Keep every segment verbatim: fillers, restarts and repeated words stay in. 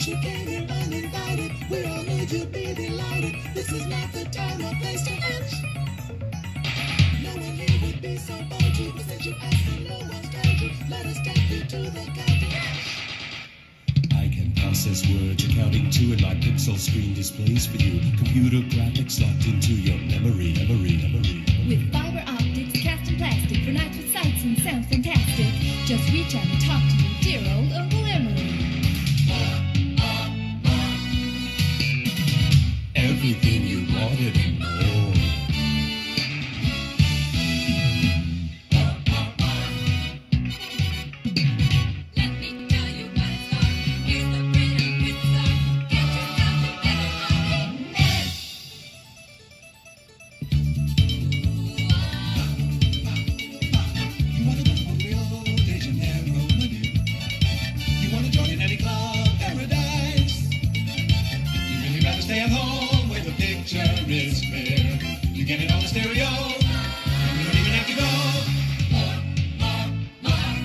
Since you came here uninvited, we all need you, be delighted. This is not the time or place to inch. No one here would be so bold to. Since you asked and no one's told you, let us take you to the country. I can process words accounting to, and my pixel screen displays for you computer graphics locked into your memory, memory, memory. With fiber optics cast in plastic for nights with sights and sounds fantastic. Just reach out and talk to your dear old Uncle Emery. Everything you wanted and more. Let me tell you what it's like. Here's the freedom with start. Get yourself together on the net. You wanna go on Rio de Janeiro, Manu? You wanna join in any club, paradise? You really rather stay at home where the picture is clear. You get it on the stereo, and you don't even have to go. More, more, more.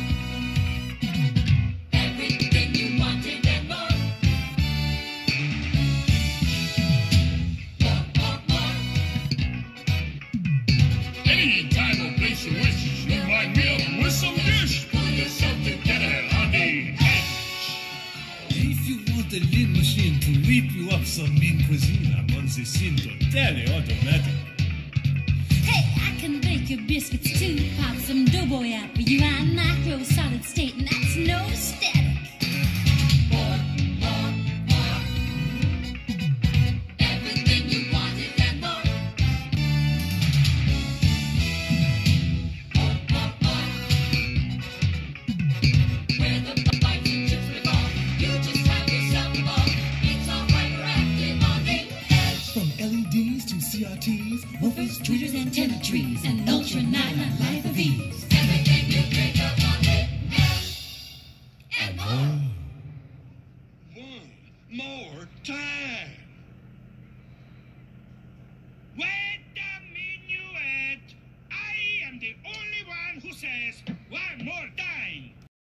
Everything you wanted and more. More, more, more. Any time or place you wish, you might be up with some dish. Pull yourself together on the edge. If you want a lean machine to whip you up some mean cuisine, I'm on the Cinto Tele Automatic. Hey, I can bake your biscuits too. Pop some doughboy out for you. I'm micro solid state, and that's no static. More, more, more. Everything you wanted and more. More, more, more. Where the bites and chips belong, you just have yourself a ball. It's all hyperactive on the edge. From L E Ds to C R Ts, Woofers, tweeters, antenna trees, and ultra nine life of ease. Everything you dreamed of on the edge. And more. One more time. Wait a minuet. I am the only one who says one more time.